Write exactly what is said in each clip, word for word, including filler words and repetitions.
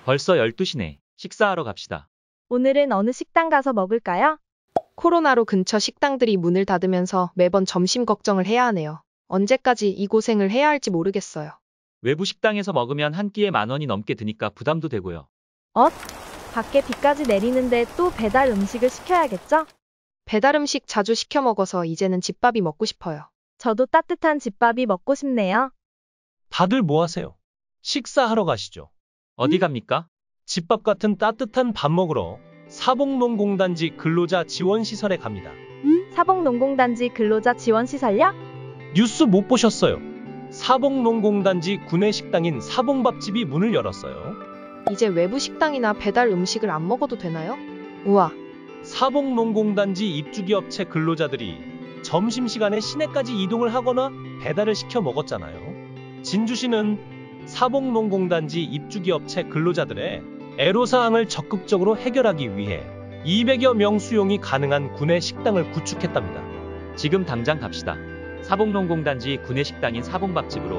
벌써 열두 시네. 식사하러 갑시다. 오늘은 어느 식당 가서 먹을까요? 코로나로 근처 식당들이 문을 닫으면서 매번 점심 걱정을 해야 하네요. 언제까지 이 고생을 해야 할지 모르겠어요. 외부 식당에서 먹으면 한 끼에 만 원이 넘게 드니까 부담도 되고요. 엇? 밖에 비까지 내리는데 또 배달 음식을 시켜야겠죠? 배달 음식 자주 시켜 먹어서 이제는 집밥이 먹고 싶어요. 저도 따뜻한 집밥이 먹고 싶네요. 다들 뭐 하세요? 식사하러 가시죠. 어디 갑니까? 집밥 같은 따뜻한 밥 먹으러 사복농공단지 근로자 지원시설에 갑니다. 사복농공단지 근로자 지원시설요? 뉴스 못 보셨어요? 사복농공단지 구내식당인 사봉밥집이 문을 열었어요. 이제 외부 식당이나 배달 음식을 안 먹어도 되나요? 우와. 사복농공단지 입주기업체 근로자들이 점심시간에 시내까지 이동을 하거나 배달을 시켜 먹었잖아요. 진주시는 사복농공단지 입주기업체 근로자들의 애로사항을 적극적으로 해결하기 위해 이백여 명 수용이 가능한 구내 식당을 구축했답니다. 지금 당장 갑시다. 사복농공단지 구내식당인 사봉밥집으로.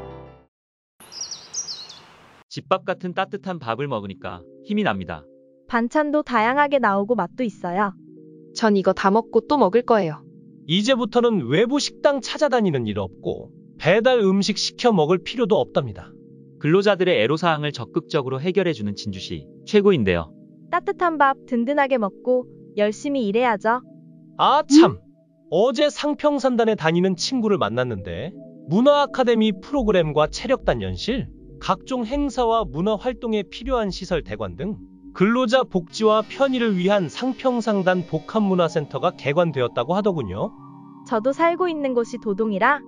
집밥 같은 따뜻한 밥을 먹으니까 힘이 납니다. 반찬도 다양하게 나오고 맛도 있어요. 전 이거 다 먹고 또 먹을 거예요. 이제부터는 외부 식당 찾아다니는 일 없고 배달 음식 시켜 먹을 필요도 없답니다. 근로자들의 애로사항을 적극적으로 해결해주는 진주시 최고인데요. 따뜻한 밥 든든하게 먹고 열심히 일해야죠. 아 참! 어제 상평산단에 다니는 친구를 만났는데 문화아카데미 프로그램과 체력단 연실, 각종 행사와 문화활동에 필요한 시설 대관 등 근로자 복지와 편의를 위한 상평산단 복합문화센터가 개관되었다고 하더군요. 저도 살고 있는 곳이 도동이라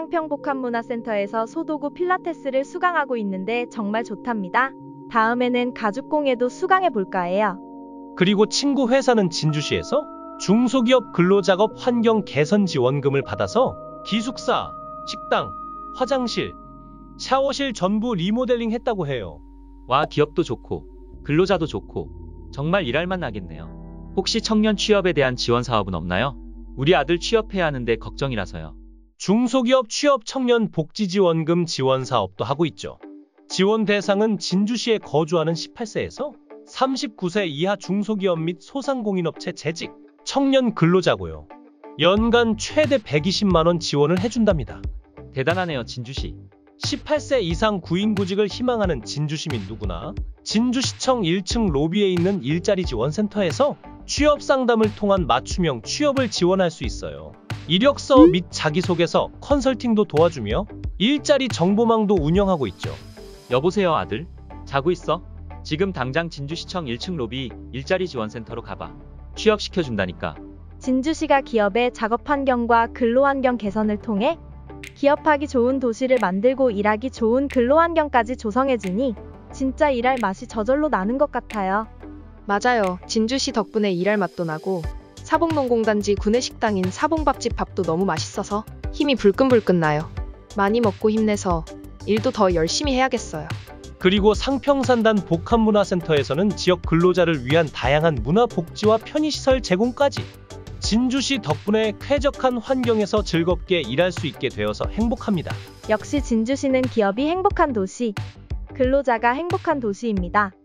상평복합문화센터에서 소도구 필라테스를 수강하고 있는데 정말 좋답니다. 다음에는 가죽공예도 수강해 볼까 해요. 그리고 친구 회사는 진주시에서 중소기업 근로작업 환경 개선 지원금을 받아서 기숙사, 식당, 화장실, 샤워실 전부 리모델링 했다고 해요. 와, 기업도 좋고 근로자도 좋고 정말 일할만 나겠네요. 혹시 청년 취업에 대한 지원 사업은 없나요? 우리 아들 취업해야 하는데 걱정이라서요. 중소기업 취업 청년 복지지원금 지원 사업도 하고 있죠. 지원 대상은 진주시에 거주하는 십팔 세에서 삼십구 세 이하 중소기업 및 소상공인업체 재직 청년 근로자고요. 연간 최대 백이십만 원 지원을 해준답니다. 대단하네요, 진주시. 십팔 세 이상 구인구직을 희망하는 진주시민 누구나 진주시청 일 층 로비에 있는 일자리 지원센터에서 취업 상담을 통한 맞춤형 취업을 지원할 수 있어요. 이력서 및 자기소개서, 컨설팅도 도와주며 일자리 정보망도 운영하고 있죠. 여보세요, 아들? 자고 있어? 지금 당장 진주시청 일 층 로비 일자리 지원센터로 가봐. 취업시켜준다니까. 진주시가 기업의 작업환경과 근로환경 개선을 통해 기업하기 좋은 도시를 만들고 일하기 좋은 근로환경까지 조성해주니 진짜 일할 맛이 저절로 나는 것 같아요. 맞아요. 진주시 덕분에 일할 맛도 나고 사복농공단지 구내식당인 사봉밥집 밥도 너무 맛있어서 힘이 불끈불끈 나요. 많이 먹고 힘내서 일도 더 열심히 해야겠어요. 그리고 상평산단 복합문화센터에서는 지역 근로자를 위한 다양한 문화복지와 편의시설 제공까지. 진주시 덕분에 쾌적한 환경에서 즐겁게 일할 수 있게 되어서 행복합니다. 역시 진주시는 기업이 행복한 도시, 근로자가 행복한 도시입니다.